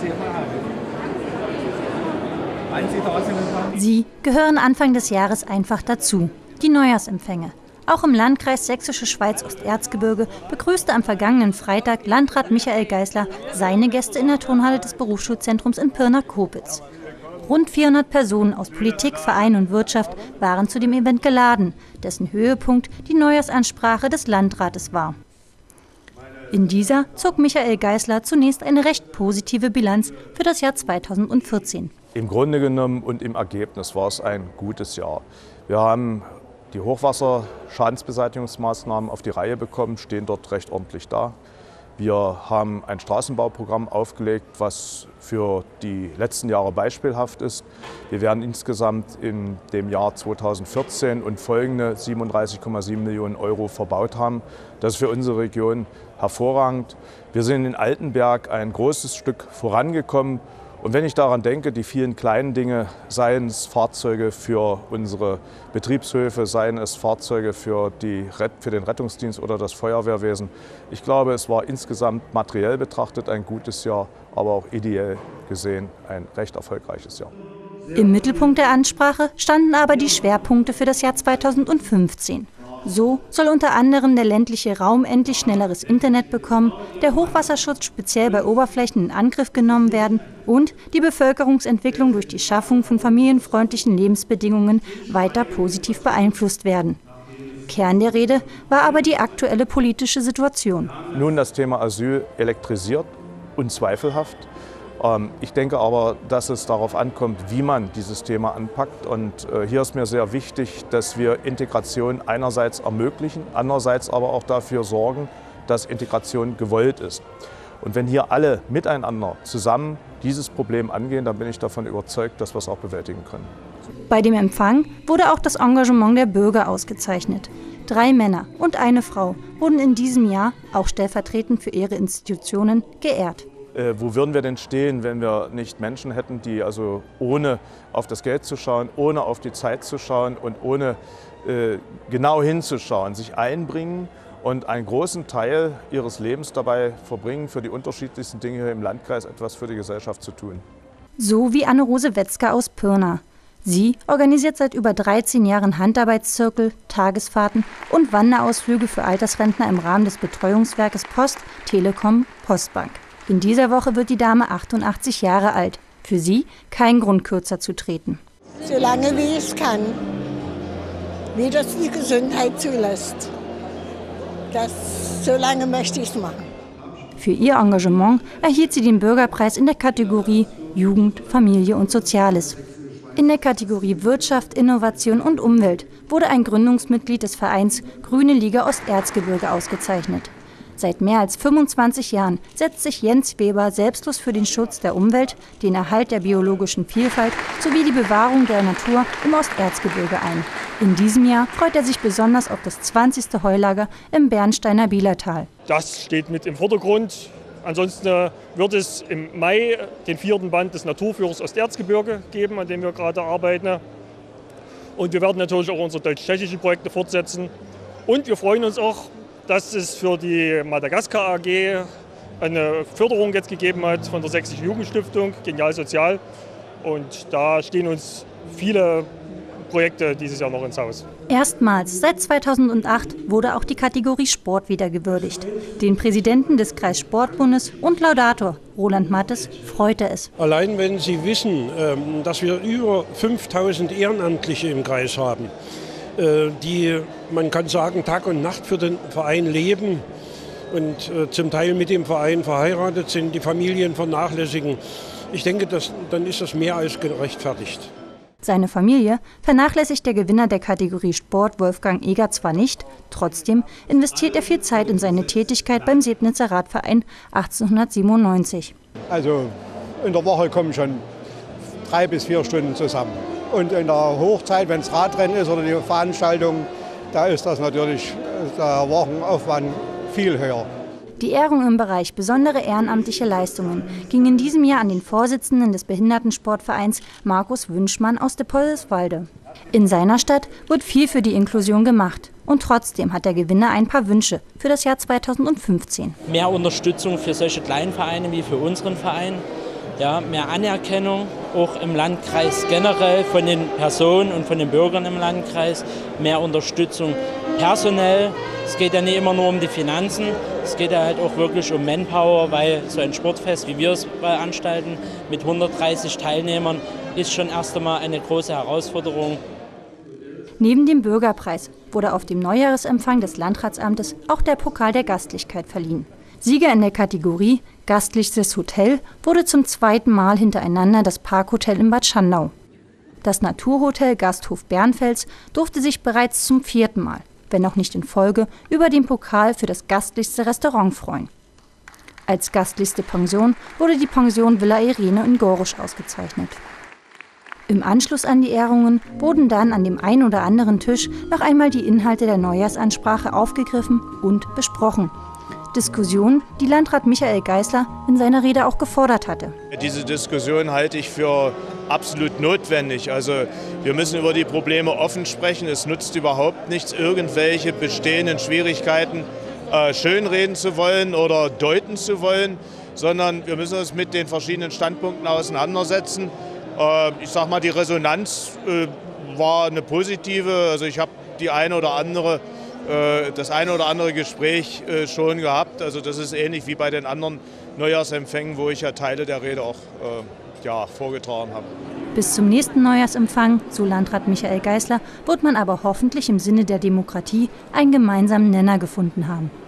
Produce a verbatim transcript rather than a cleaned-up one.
Sie gehören Anfang des Jahres einfach dazu, die Neujahrsempfänge. Auch im Landkreis Sächsische Schweiz-Osterzgebirge begrüßte am vergangenen Freitag Landrat Michael Geisler seine Gäste in der Turnhalle des Berufsschulzentrums in Pirna-Copitz. Rund vierhundert Personen aus Politik, Verein und Wirtschaft waren zu dem Event geladen, dessen Höhepunkt die Neujahrsansprache des Landrates war. In dieser zog Michael Geisler zunächst eine recht positive Bilanz für das Jahr zweitausendvierzehn. Im Grunde genommen und im Ergebnis war es ein gutes Jahr. Wir haben die Hochwasserschadensbeseitigungsmaßnahmen auf die Reihe bekommen, stehen dort recht ordentlich da. Wir haben ein Straßenbauprogramm aufgelegt, was für die letzten Jahre beispielhaft ist. Wir werden insgesamt in dem Jahr zweitausendvierzehn und folgende siebenunddreißig Komma sieben Millionen Euro verbaut haben. Das ist für unsere Region hervorragend. Wir sind in Altenberg ein großes Stück vorangekommen. Und wenn ich daran denke, die vielen kleinen Dinge, seien es Fahrzeuge für unsere Betriebshöfe, seien es Fahrzeuge für, die, für den Rettungsdienst oder das Feuerwehrwesen. Ich glaube, es war insgesamt materiell betrachtet ein gutes Jahr, aber auch ideell gesehen ein recht erfolgreiches Jahr. Im Mittelpunkt der Ansprache standen aber die Schwerpunkte für das Jahr zweitausendfünfzehn. So soll unter anderem der ländliche Raum endlich schnelleres Internet bekommen, der Hochwasserschutz speziell bei Oberflächen in Angriff genommen werden und die Bevölkerungsentwicklung durch die Schaffung von familienfreundlichen Lebensbedingungen weiter positiv beeinflusst werden. Kern der Rede war aber die aktuelle politische Situation. Nun, das Thema Asyl elektrisiert, unzweifelhaft. Ich denke aber, dass es darauf ankommt, wie man dieses Thema anpackt. Und hier ist mir sehr wichtig, dass wir Integration einerseits ermöglichen, andererseits aber auch dafür sorgen, dass Integration gewollt ist. Und wenn hier alle miteinander zusammen dieses Problem angehen, dann bin ich davon überzeugt, dass wir es auch bewältigen können. Bei dem Empfang wurde auch das Engagement der Bürger ausgezeichnet. Drei Männer und eine Frau wurden in diesem Jahr, auch stellvertretend für ihre Institutionen, geehrt. Äh, wo würden wir denn stehen, wenn wir nicht Menschen hätten, die also ohne auf das Geld zu schauen, ohne auf die Zeit zu schauen und ohne äh, genau hinzuschauen, sich einbringen und einen großen Teil ihres Lebens dabei verbringen, für die unterschiedlichsten Dinge hier im Landkreis etwas für die Gesellschaft zu tun. So wie Anne-Rose Wetzger aus Pirna. Sie organisiert seit über dreizehn Jahren Handarbeitszirkel, Tagesfahrten und Wanderausflüge für Altersrentner im Rahmen des Betreuungswerkes Post, Telekom, Postbank. In dieser Woche wird die Dame achtundachtzig Jahre alt. Für sie kein Grund, kürzer zu treten. So lange wie ich kann, wie das die Gesundheit zulässt. Das, so lange möchte ich es machen. Für ihr Engagement erhielt sie den Bürgerpreis in der Kategorie Jugend, Familie und Soziales. In der Kategorie Wirtschaft, Innovation und Umwelt wurde ein Gründungsmitglied des Vereins Grüne Liga Osterzgebirge ausgezeichnet. Seit mehr als fünfundzwanzig Jahren setzt sich Jens Weber selbstlos für den Schutz der Umwelt, den Erhalt der biologischen Vielfalt sowie die Bewahrung der Natur im Osterzgebirge ein. In diesem Jahr freut er sich besonders auf das zwanzigste Heulager im Bernsteiner Bielertal. Das steht mit im Vordergrund. Ansonsten wird es im Mai den vierten Band des Naturführers Osterzgebirge geben, an dem wir gerade arbeiten. Und wir werden natürlich auch unsere deutsch-tschechischen Projekte fortsetzen. Und wir freuen uns auch, dass es für die Madagaskar A G eine Förderung jetzt gegeben hat von der Sächsischen Jugendstiftung, Genial Sozial. Und da stehen uns viele Projekte dieses Jahr noch ins Haus. Erstmals seit zweitausendacht wurde auch die Kategorie Sport wieder gewürdigt. Den Präsidenten des Kreissportbundes und Laudator Roland Mattes freute es. Allein wenn Sie wissen, dass wir über fünftausend Ehrenamtliche im Kreis haben, die, man kann sagen, Tag und Nacht für den Verein leben und zum Teil mit dem Verein verheiratet sind, die Familien vernachlässigen. Ich denke, dass, dann ist das mehr als gerechtfertigt. Seine Familie vernachlässigt der Gewinner der Kategorie Sport, Wolfgang Eger, zwar nicht, trotzdem investiert er viel Zeit in seine Tätigkeit beim Sebnitzer Radverein achtzehnhundertsiebenundneunzig. Also in der Woche kommen schon drei bis vier Stunden zusammen. Und in der Hochzeit, wenn es Radrennen ist oder die Veranstaltung, da ist das natürlich der Wochenaufwand viel höher. Die Ehrung im Bereich besondere ehrenamtliche Leistungen ging in diesem Jahr an den Vorsitzenden des Behindertensportvereins Markus Wünschmann aus Depolswalde. In seiner Stadt wird viel für die Inklusion gemacht. Und trotzdem hat der Gewinner ein paar Wünsche für das Jahr zweitausendfünfzehn. Mehr Unterstützung für solche kleinen Vereine wie für unseren Verein. Ja, mehr Anerkennung, auch im Landkreis generell von den Personen und von den Bürgern im Landkreis, mehr Unterstützung personell. Es geht ja nicht immer nur um die Finanzen, es geht ja halt auch wirklich um Manpower, weil so ein Sportfest, wie wir es veranstalten, mit hundertdreißig Teilnehmern, ist schon erst einmal eine große Herausforderung. Neben dem Bürgerpreis wurde auf dem Neujahresempfang des Landratsamtes auch der Pokal der Gastlichkeit verliehen. Sieger in der Kategorie Gastlichstes Hotel wurde zum zweiten Mal hintereinander das Parkhotel in Bad Schandau. Das Naturhotel Gasthof Bernfels durfte sich bereits zum vierten Mal, wenn auch nicht in Folge, über den Pokal für das gastlichste Restaurant freuen. Als gastlichste Pension wurde die Pension Villa Irene in Gorisch ausgezeichnet. Im Anschluss an die Ehrungen wurden dann an dem einen oder anderen Tisch noch einmal die Inhalte der Neujahrsansprache aufgegriffen und besprochen. Diskussion, die Landrat Michael Geisler in seiner Rede auch gefordert hatte. Diese Diskussion halte ich für absolut notwendig. Also wir müssen über die Probleme offen sprechen. Es nutzt überhaupt nichts, irgendwelche bestehenden Schwierigkeiten äh, schönreden zu wollen oder deuten zu wollen, sondern wir müssen uns mit den verschiedenen Standpunkten auseinandersetzen. Äh, ich sage mal, die Resonanz äh, war eine positive. Also ich habe die eine oder andere das eine oder andere Gespräch schon gehabt. Also das ist ähnlich wie bei den anderen Neujahrsempfängen, wo ich ja Teile der Rede auch äh, ja, vorgetragen habe. Bis zum nächsten Neujahrsempfang, so Landrat Michael Geisler, wird man aber hoffentlich im Sinne der Demokratie einen gemeinsamen Nenner gefunden haben.